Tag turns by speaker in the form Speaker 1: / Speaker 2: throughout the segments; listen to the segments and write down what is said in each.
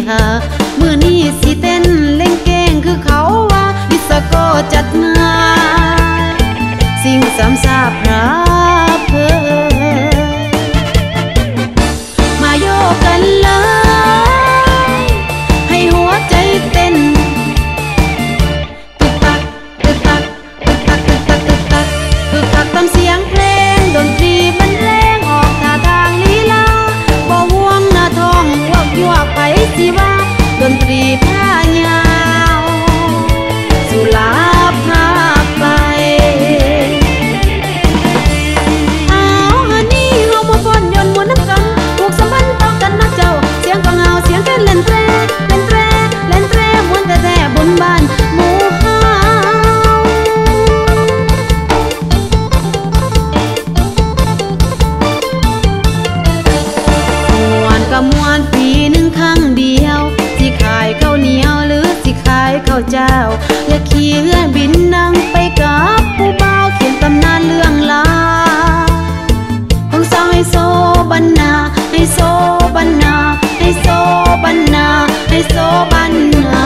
Speaker 1: หามือนี้สิเต้นเล่นเก่งคือเขาว่าดิสโก้จัดงานสิ่งสามสาพระเพอมาโยกกันเลยให้หัวใจเต้นตึกตักตึกตักตึกตักตึกตักตึกตักตึกตักตามเสียงเพลงดนตรีบรรเลงออกท่าทางลีลาบ่ห่วงหน้าท้องวกยวกไปสิว่าดนตรีผ้ายาวสุราพาไปเอาฮันนี่เฮามาฟ้อนยนต์มวนน้ำกันผูกสัมพันธ์ต่อกันนะเจ้าเสียงกลองเฮาเสียงแค่เล่นแตรเล่นแตรเล่นแตรมวนแต่แต่บนบ้านหมู่เฮาม่วนก็ม่วนปีหนึ่งครั้งเดียวสิขายข้าวเหนียวหรือสิขายข้าวเจ้าอย่าขี่เรือบินนั่งไปกับผู้บ่าวเขียนตำนานเรื่องราวของสาวไฮโซบันนาไฮโซบันนาไฮโซบันนาไฮโซบันนา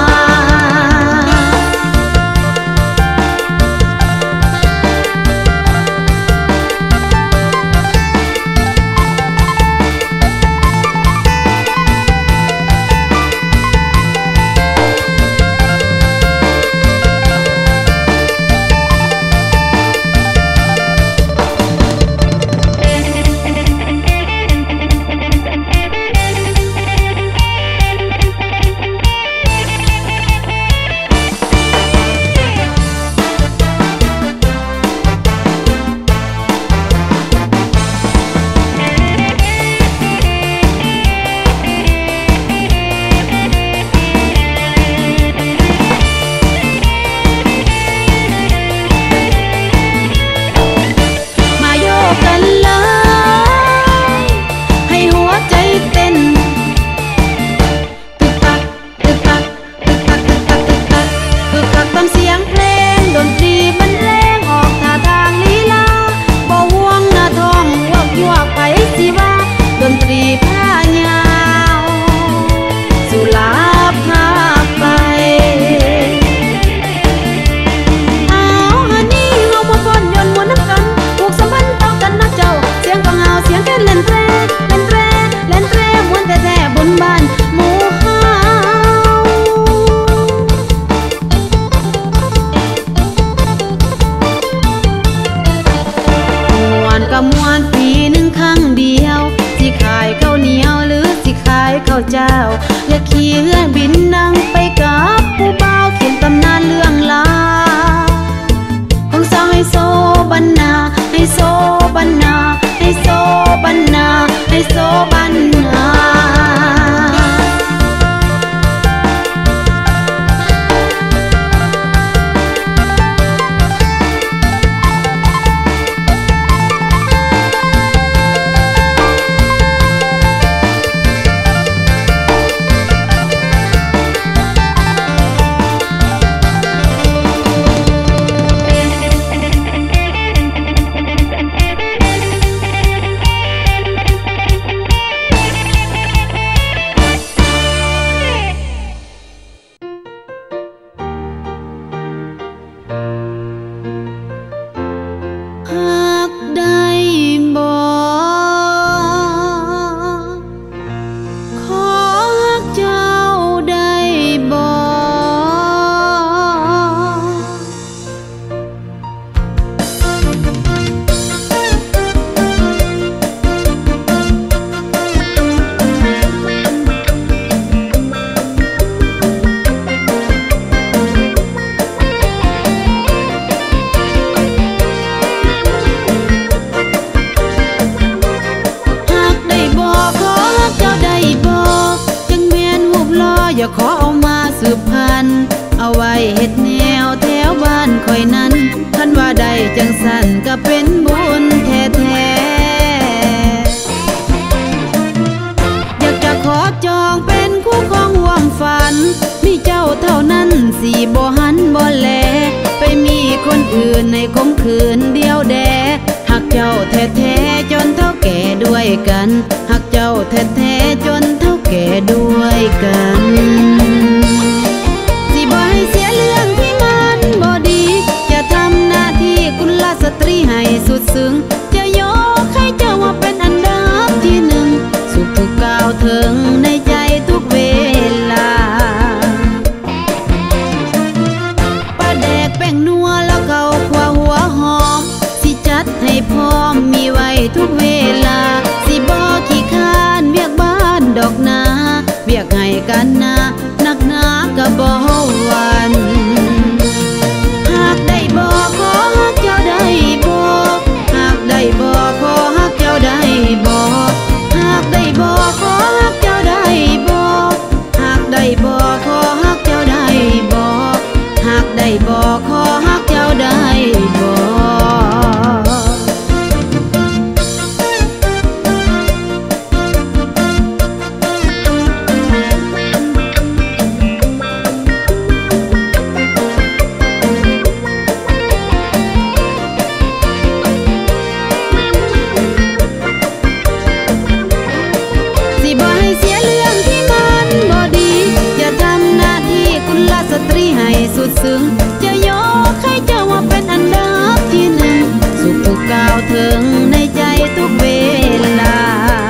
Speaker 1: ม่วนปีหนึ่งครั้งเดียวสิขายข้าวเหนียวหรือสิขายข้าวเจ้าอย่าขี่เรือบินนั่งไปกับผู้บ่าวเขียนตำนานเรื่องราวของสาวไฮโซบันนาไฮโซบันนาไฮโซบันนาไฮโซบันนาอย่าขอเอามาสืบพันธุ์เอาไว้เฮ็ดแนวแถวบ้านคอยนั้นคันว่าใดจังสันก็เป็นบุญแท้ๆอยากจะขอจองเป็นคู่ครองร่วมฝันมีเจ้าเท่านั้นสิบ่หันบ่แลไปมีคนอื่นในคมคืนเดียวแดหักเจ้าแท้ๆจนเท่าแก่ด้วยกันหักเจ้าแท้ๆจนเท่าแก่ด้วยกันสิบ่ให้เสียเรื่องที่มันบ่ดีจะทำหน้าที่กุลสตรีให้สุดซึ้งจะยกให้เจ้าว่าเป็นอันดับที่หนึ่งสุขทุกก้าวถึงในใจทุกเวลาปลาแดกแป้งนัวแล้วเขาขวาหัวหอมสิจัดให้พร้อมมีไว้ทุกเวลาสิบ่ขี้คร้านเวียกบ้านดอกนาเวียกให้กันนานักหนาก็บ่หวันหากได้บ่ขอฮักเจ้าได้บ่หากได้บ่ขอฮักเจ้าได้บ่หากได้บ่ขอฮักเจ้าได้บ่หากได้บ่ขอฮักเจ้าได้บ่หากได้บ่ขอฮักเจ้าได้บ่สุดซึ้งจะยกให้เจ้าว่าเป็นอันดับที่หนึ่งสุขทุกก้าวถึงในใจทุกเวลา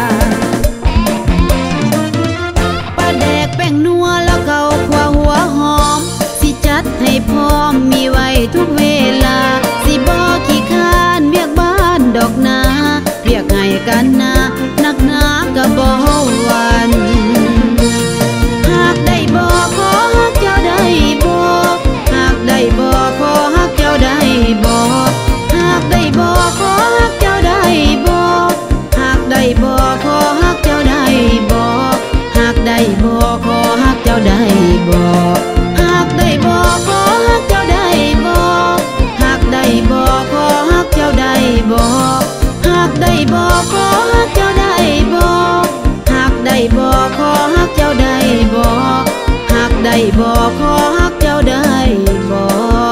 Speaker 1: ปลาแดกแป้งนัวแล้วเขาขวาหัวหอมสิจัดให้พร้อมมีไว้ทุกเวลาสิบ่ขี้คร้านเวียกบ้านดอกนาเวียกให้กันนานักหนาก็บ่หวันหากได้บ่ขอฮักเจ้าได้บ่หากได้บ่ขอฮักเจ้าได้บ่หากได้บ่ขอฮักเจ้าได้บ่หากได้บ่ขอฮักเจ้าได้บ่หากได้บ่ขอฮักเจ้าได้บ่หากได้บ่ขอฮักเจ้าได้บ่หากได้บ่ขอฮักเจ้าได้บ่หากได้บ่ขอฮักเจ้าได้บ่หากได้บ่ขอฮักเจ้าได้บ่หากได้บ่ขอฮักเจ้าได้บ่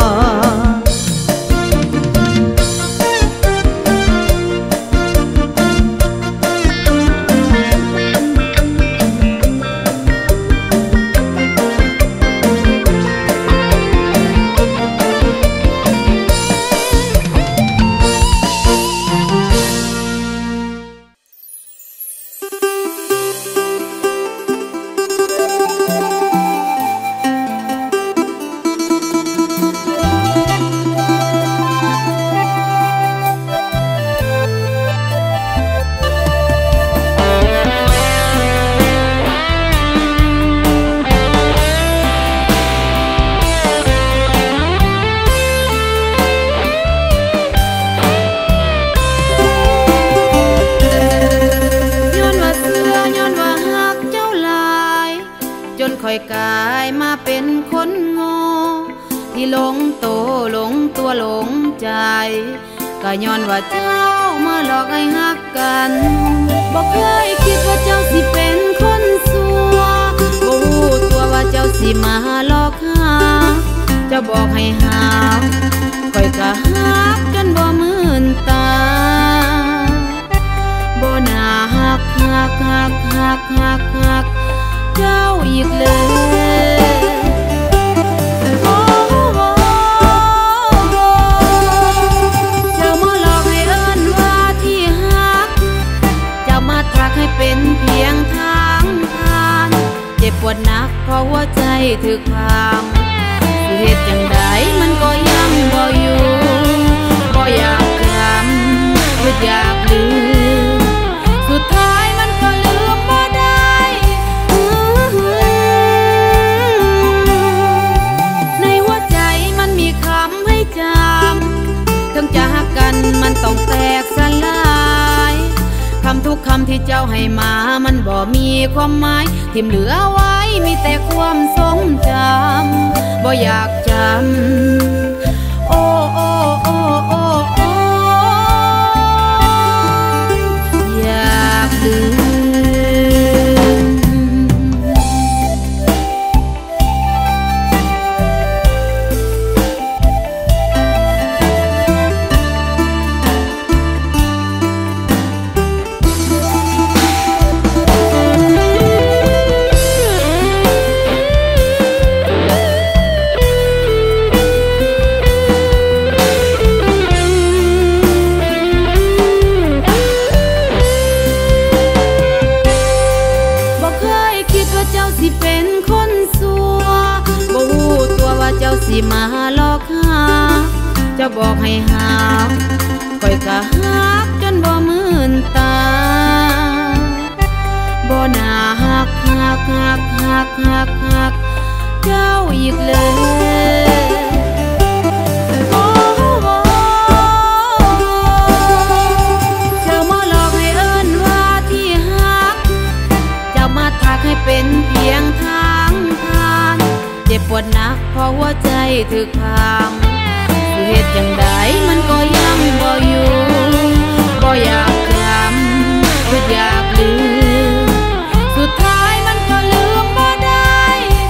Speaker 1: ค่อยกลายมาเป็นคนโง่ที่หลงโตหลงตัวหลงใจก็ย้อนว่าเจ้ามาหลอกให้ฮักกันบ่เคยคิดว่าเจ้าสิเป็นคนสัวบ่รู้ตัวว่าเจ้าสิมาหลอกหาเจ้าบอกให้ฮักค่อยก็ฮักจนบ่มื่นตาบ่น่าฮักเจ้าอีกเลยเจ้ามาหลอกให้เอิ้นว่าที่ฮักเจ้ามาทักให้เป็นเพียงทางผ่านเจ็บปวดนักเพราะหัวใจถึกพังสิเหตุจังใดมันก็ยังบ่อยู่บ่อยากจำบ่อยากลืมสุดท้ายมันก็ลืมบ่ได้ในหัวใจมันมีคำให้จำถึงจะหักกันมันต้องแตกสลายคำทุกคำที่เจ้าให้มามันบ่มีความหมายทิ่มเหลือไว้มีแต่ความทรงจำบ่อยากจำโอ้โอ้โอ้โอ้โอ้อยากลืมที่มาหลอกหาจะบอกให้หาค่อยกะหักจนบ่มื่นตาบ่น่าหักเจ้าอีกเลยโอ้เจ้ามาหลอกให้เอิ้นว่าที่หักเจ้ามาทักให้เป็นเพียงทางผ่านเจ็บปวดนักเพราะหัวใจถึกพามคือเหตุจังใดมันก็ยังบ่อยู่บ่อยากจำคืออยากลืมสุดท้ายมันก็ลืมบ่ได้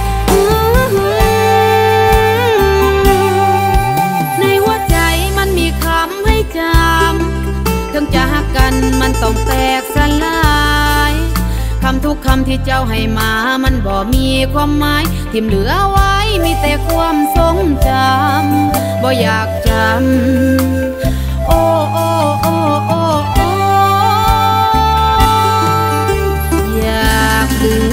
Speaker 1: ในหัวใจมันมีคำให้จำถึงจะหักกันมันต้องแตกสลายคำทุกคำที่เจ้าให้มามันบ่มีความหมายทิ่มเหลือไว้มีแต่ความทรงจำบ่อยากจำโอ้โอ้โอ้โอ้โอ้อยากลืม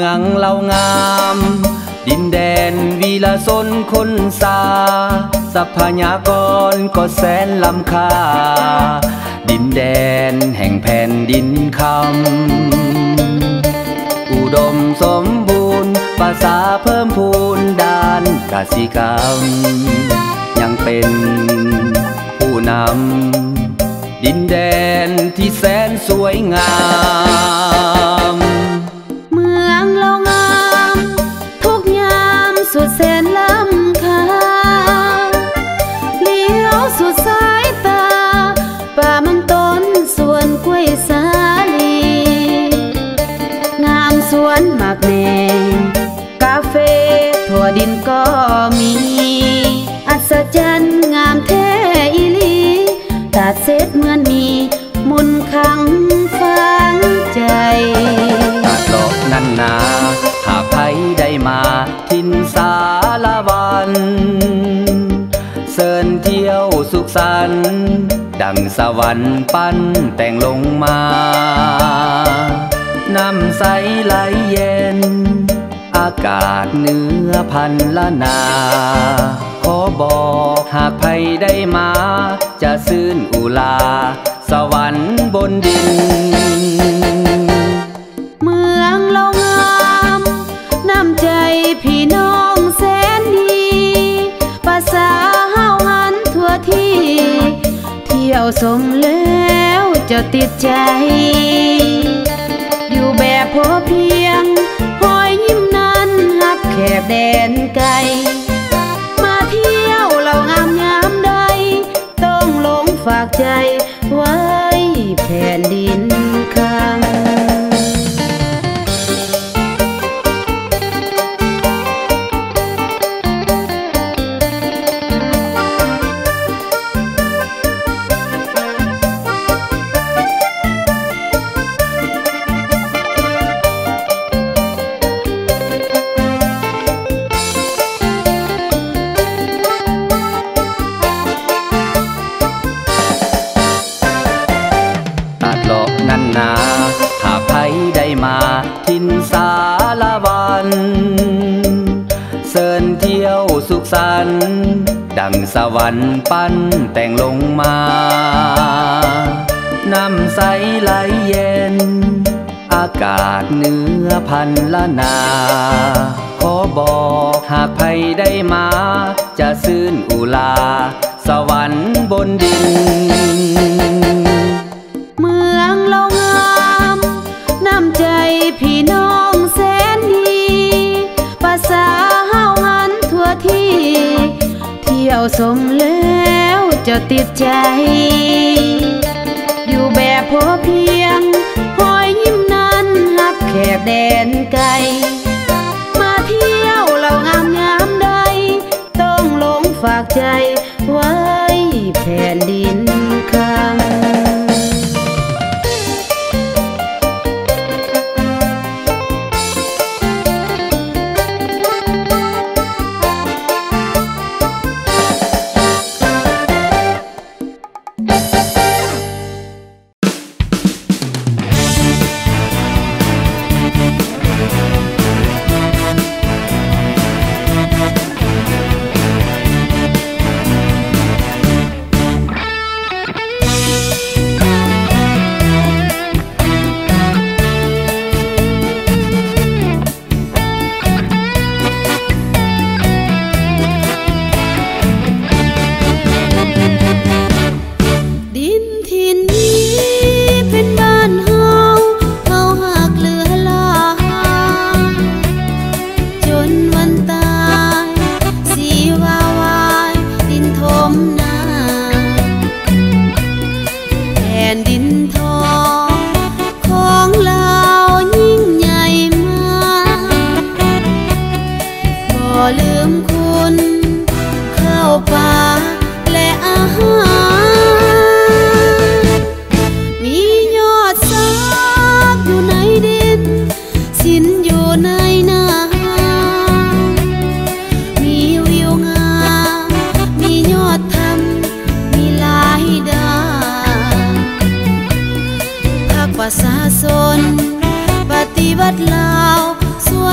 Speaker 2: องเรางามดินแดนวีรชนคนสาทรัพยากรก็แสนล้ำค่าดินแดนแห่งแผ่นดินคำอุดมสมบูรณ์ภาษาเพิ่มพูนด้านกสิกรรมยังเป็นผู้นำดินแดนที่แสนสวยงาม
Speaker 1: เมืองเรางามทุกยามสุดแสนล้ำค่าเลี้ยวสุดสายตาป่ามันต้นสวนกล้วยสาลีงามสวนหมากแหน่กาเฟ่ทั่วดินก็มีอัศจรรย์งามแท้อีหลีตัดเศษเหมือนมีมนต์ขังฝังใจ
Speaker 2: ตัดหลอกนั่นนาหากใครได้มาทินสารวันเสินเที่ยวสุขสันต์ดังสวรรค์ปั้นแต่งลงมาน้ำใสไหลเย็นอากาศเหนือพันละนาขอบอกหากใครได้มาจะซื่นอุลาสวรรค์บนดิน
Speaker 1: เมืองเรางามน้ำใจพี่น้องแสนดีภาษาเฮาหันทั่วที่เที่ยวสมแล้วจะติดใจอยู่แบบพอเพียงหอยยิ้มนั้นฮักแขกแดนไกลมาเที่ยวเรางามยามใดต้องหลงฝากใจไว้แผ่นดินคำ
Speaker 2: หากใครได้มาทินสารวันเสินเที่ยวสุขสันต์ดังสวรรค์ปั้นแต่งลงมาน้ำใสไหลเย็นอากาศเหนือพันละนาขอบอกหากใครได้มาจะซื่นอุลาสวรรค์บนดิน
Speaker 1: เมืองเรางามน้ำใจพี่น้องแสนดีภาษาเฮาหันทั่วที่เที่ยวสมแล้วจะติดใจอยู่แบบพอเพียงหอยยิ้มนั้นฮักแขกแดนไกลมาเที่ยวเรางามยามใดต้องหลงฝากใจไว้แผ่นดินคำ
Speaker 3: ประชาชนปฏิวัติลาวสว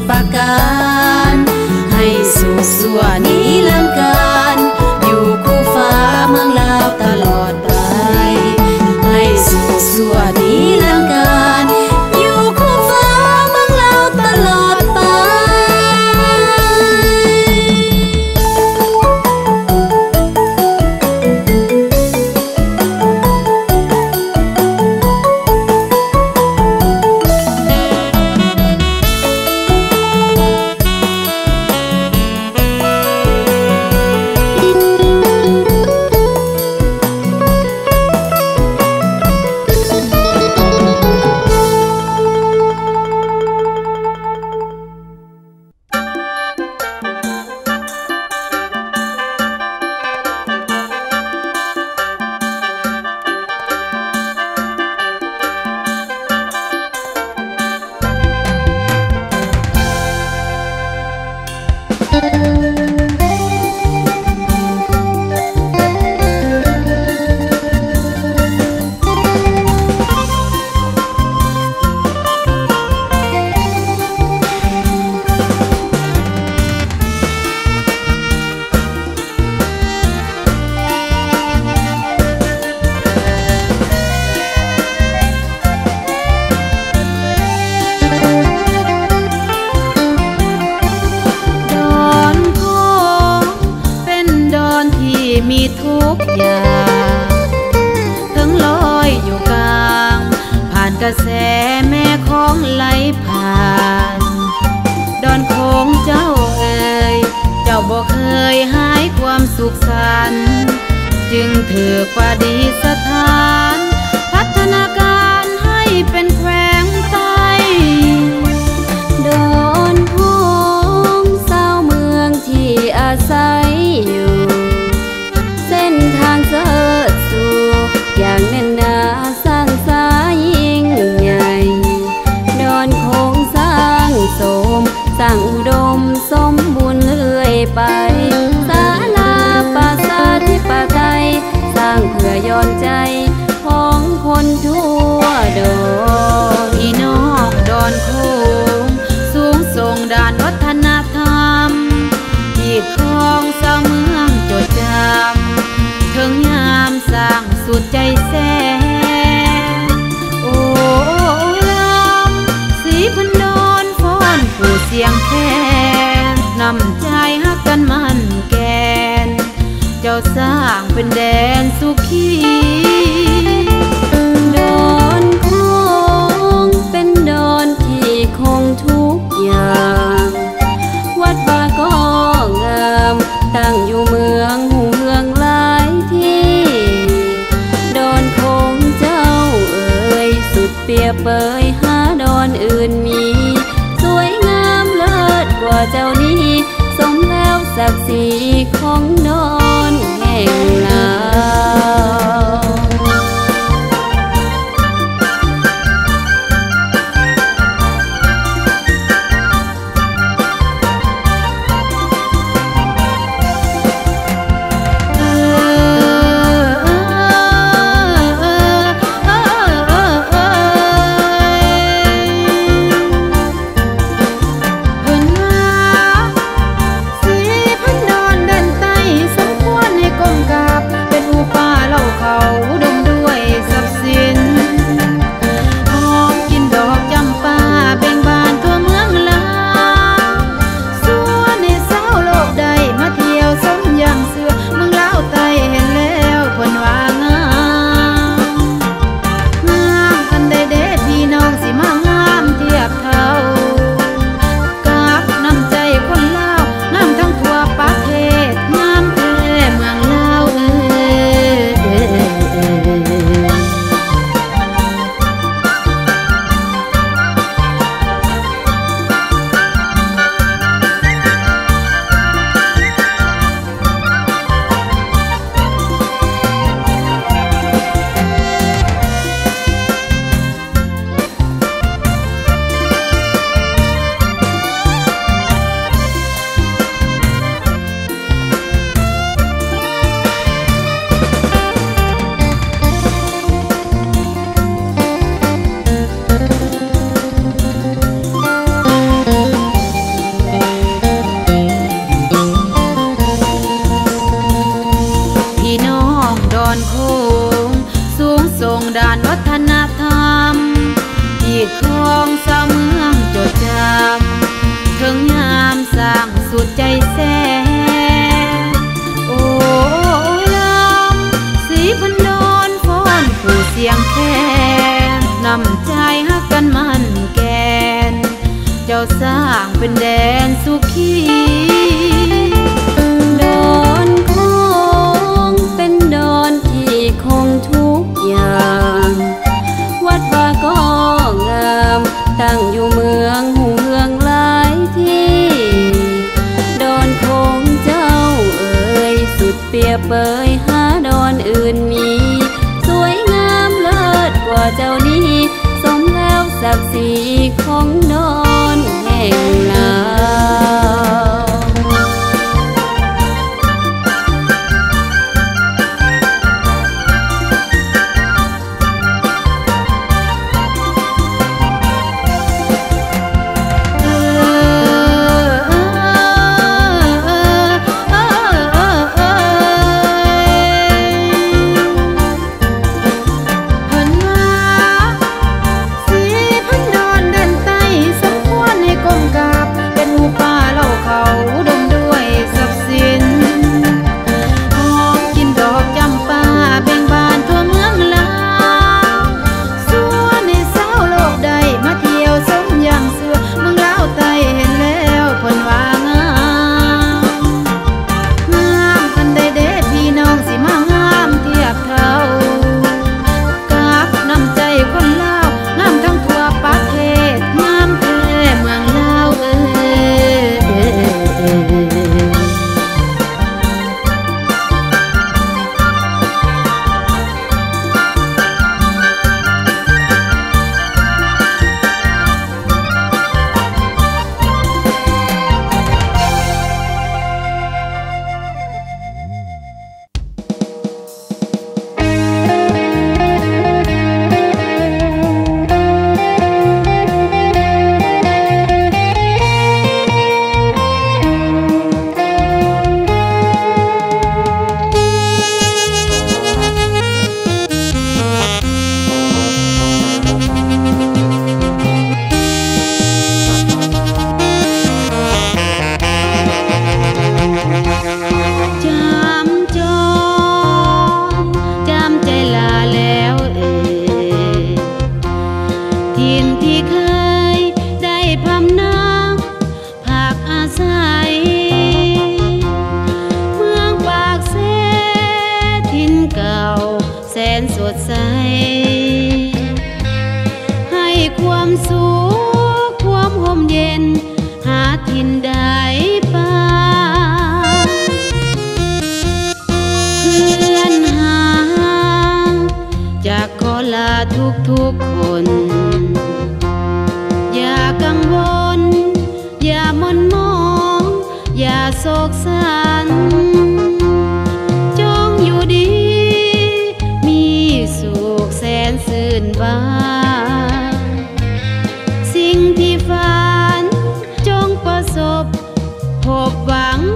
Speaker 1: ประการให้สุขสัวนิรันดร์การอยู่คู่ฟ้าเมืองลาวตลอดไปให้สุขสัวนิรันดร์การอยู่คู่ฟ้าเมืองลาวตลอดไปมีทุกอย่างถึงลอยอยู่กลางผ่านกระแสแม่ของไหลผ่านดอนโค้งเจ้าเอ่ยเจ้าบ่เคยหายความสุขสันต์จึงถือประดิษฐานพัฒนาการให้เป็นแขวงใต้ดอนโค้งเศร้าเมืองที่อาศัยอยู่เส้นทางเสดสู่อย่างแน่นหนาสร้างสายยิ่งใหญ่ดอนโค้งสร้างสมสร้างอุดมสมบูรณ์เรื่อยไปศาลาประชาธิปไตยสร้างเพื่อย้อนใจของคนทั่วดอนพี่น้องดอนโค้งสูงส่งด้านวัฒนธรรมที่ของชาวเมืองจดจำถึงยามสร้างสุดใจแสนโอ้ลำสีพันดอนฟ้อนผู้เสียงแคนนำใจฮักกันมันแกนเจ้าสร้างเป็นแดนสุขีดอนโค้งเป็นดอนที่คงทุกอย่างวัดบาก็งามตั้งอยู่เมืองหูเมืองหลายที่ดอนโค้งเจ้าเอ่ยสุดเปรียบเปยหาดอนอื่นมีสวยงามเลิศกว่าเจ้านี้สมแล้วศักดิ์ศรีของดอนแห่งลาวสองสาวเมืองจดจำถึงงามสร้างสุดใจแสโอ้ลำสีพันดอนฟ้อนผู้เสียงแคนนำใจฮักกันมันแกนเจ้าสร้างเป็นแดนสุขี
Speaker 3: ดอนคงเป็นดอนที่คงทุกอย่างวัดว่าก็งามตั้งอยู่เมืองหูเมืองหลายที่ดอนคงเจ้าเอ่ยสุดเปรียบเปยหาดอนอื่นมีสวยงามเลิศกว่าเจ้านี้สมแล้วศักดิ์ศรีของดอนแห่งลาว
Speaker 1: ทุกคนอย่ากังวลอย่าหม่นหมองอย่าโศกสันจงอยู่ดีมีสุขแสนชื่นบานสิ่งที่ฝันจงประสบพบหวัง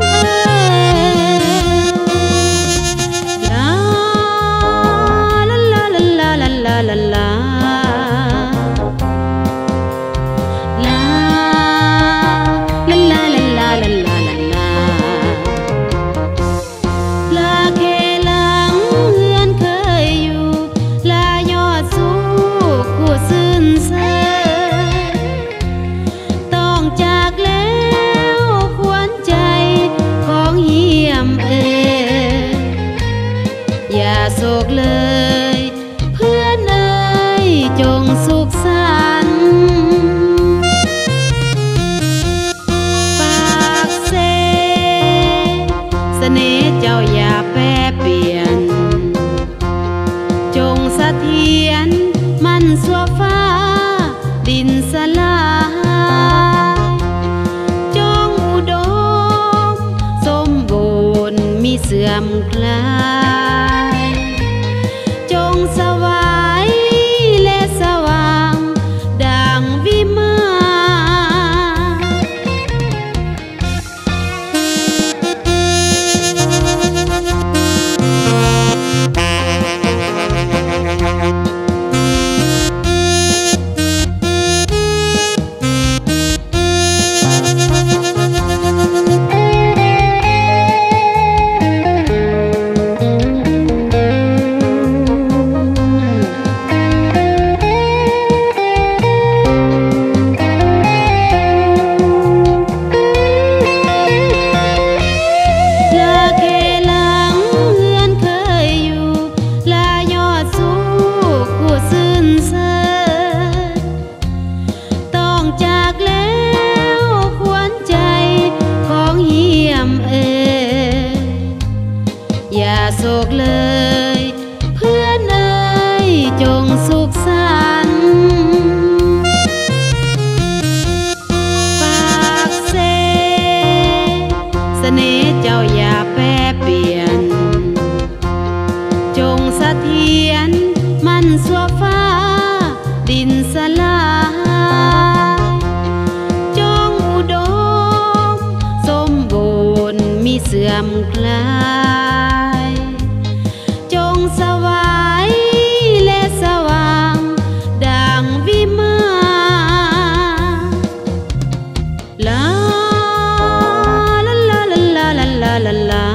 Speaker 1: จากแล้วควรใจของเยี่ยมอย่าโศกเลยเพื่อนเอ่ยจงสุขสันต์ปากเสเสน่ห์เจ้าอย่าแปรเปลี่ยนจงเสถียรมันสัวฟ้าดินสลายจงอุดมสมบูรณ์มีเสื่อมคลายจงสวายและสว่างดังวิมานลาลาลาลาลาลาลาลาลา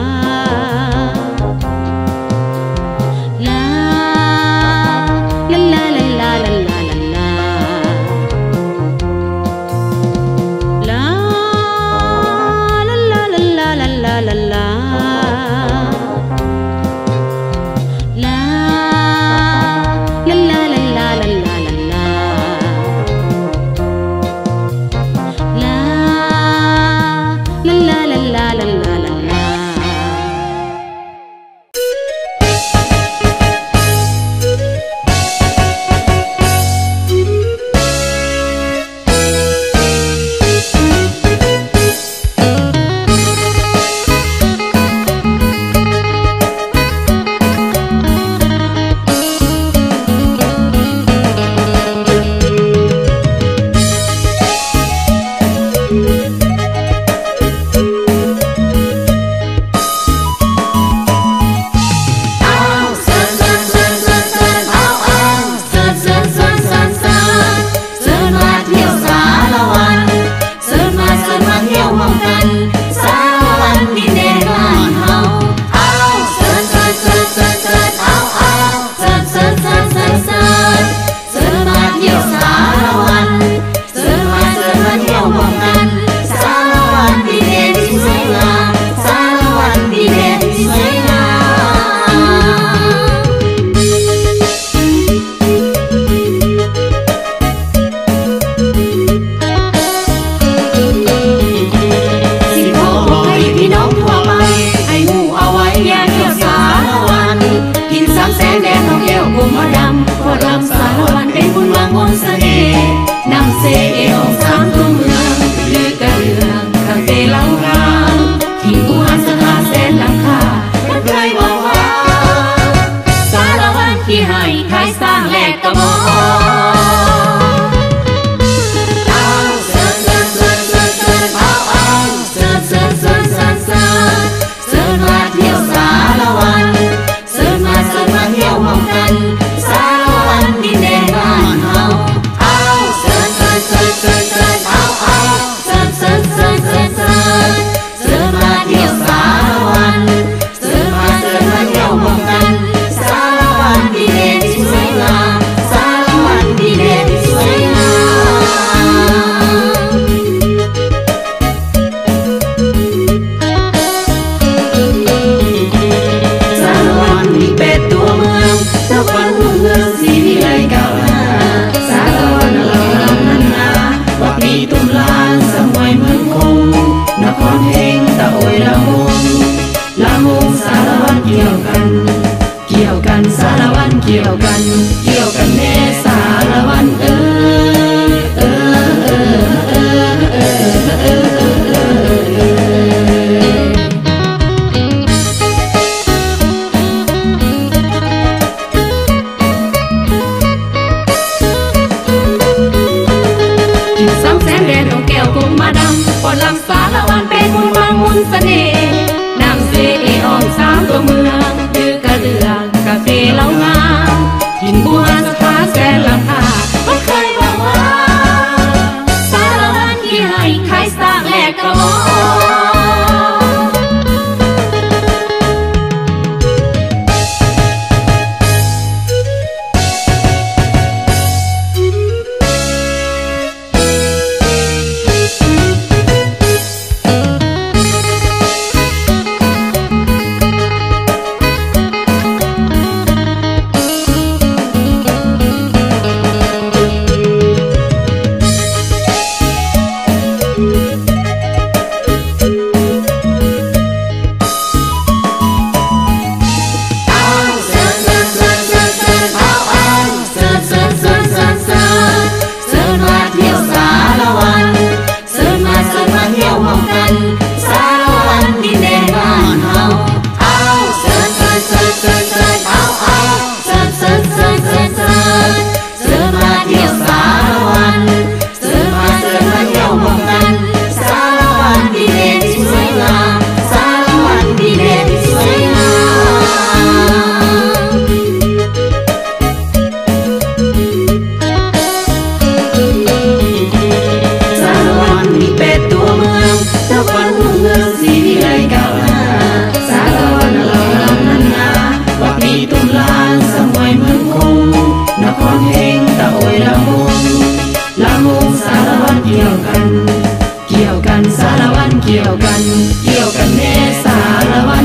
Speaker 1: กี่ยวกันสารวันเกี่ยวกันแน่สารวัน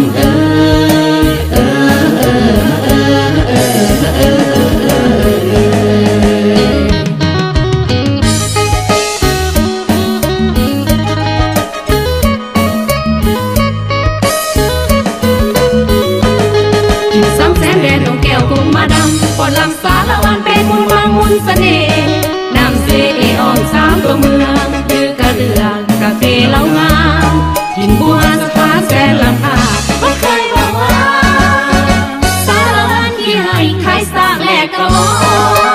Speaker 1: ซ้ำแสนแดนดวงแก้วกุมมาดำปอดลำสารวันเป็นมุนวังมุนเสน่ห์น้ำเสอ้อมสามตัวเมืองดื้อกระเดือกกาเฟเล่างามหินบัวสะพานแสนลำพาก็เคยบอกว่าสารวันที่ให้ขายสร้างแหลกกระบอก